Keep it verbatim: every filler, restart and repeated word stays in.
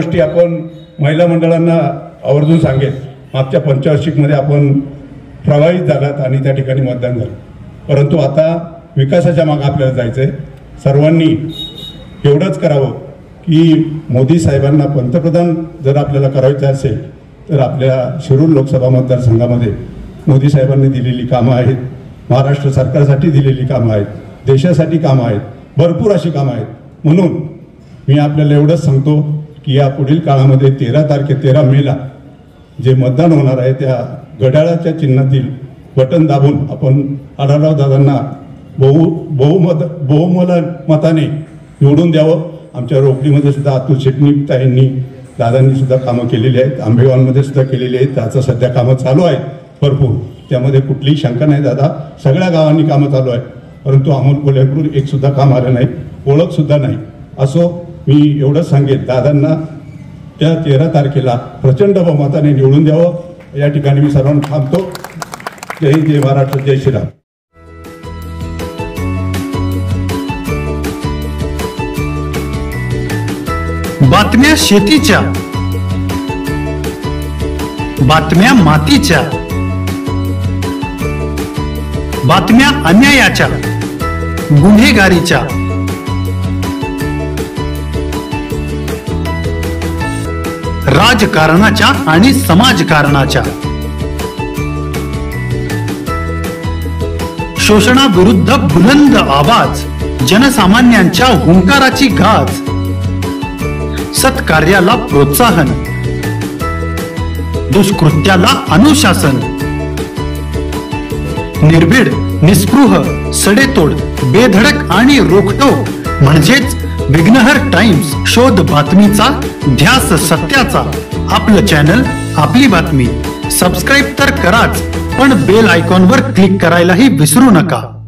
गोष्टी आपण महिला मंडळांना आवर्जून सांगेल, मागच्या पंचवार्षिकमध्ये आपण प्रभावित झालात आणि त्या ठिकाणी मतदान झालं, परंतु आता विकासाच्या मागे आपल्याला जायचं आहे. सर्वांनी एवढंच करावं की मोदी साहेबांना पंतप्रधान जर आपल्याला करायचं असेल तर आपल्या शिरूर लोकसभा मतदारसंघामध्ये मोदी साहेबांनी दिलेली कामं आहेत, महाराष्ट्र सरकारसाठी दिलेली कामं आहेत, देशासाठी कामं आहेत, भरपूर अशी कामं आहेत. म्हणून मी आपल्याला एवढंच सांगतो की या पुढील काळामध्ये तेरा तारखे तेरा मेला जे मतदान होणार आहे त्या घड्याळाच्या चिन्हातील बटन दाबून आपण आढळराव दादांना बहु बहुमत बहुमत मताने निवडून द्यावं. आमच्या रोकडीमध्ये सुद्धा अतुल शेटणी ताईंनी दादांनी सुद्धा कामं केलेली आहेत, आंबेगावमध्ये सुद्धा केलेली आहेत, त्याचं सध्या कामं चालू आहेत भरपूर, त्यामध्ये कुठलीही शंका नाही. दादा सगळ्या गावांनी कामं चालू आहेत, परंतु अमोल कोल्हापूर एक सुद्धा काम आलं नाही, ओळख सुद्धा नाही. असो मी एवढंच सांगेन, दादांना त्या तेरा तारखेला प्रचंड बहुमताने निवडून द्यावं. या ठिकाणी मी सर्वांना थांबतो. जय जय महाराष्ट्र, जय श्रीराम. बातम्या शेतीच्या, बातम्या मातीच्या, बातम्या अन्यायाच्या, गुन्हेगारीच्या, राजकारणाच्या आणि समाजकारणाच्या, शोषणाविरुद्ध बुलंद आवाज, जनसामान्यांच्या हुंकाराची गाज, सत्कार्याला प्रोत्साहन, दुष्कृत्याला अनुशासन, निर्भीड, निस्पृह, सडेतोड, बेधडक आणि रोखटोक म्हणजेच विघ्नहर टाइम्स. शोध बातमीचा, ध्यास सत्याचा. आपलं चॅनल, आपली बातमी. सबस्क्राईब तर कराच, पण बेल आयकॉनवर क्लिक करायलाही विसरू नका.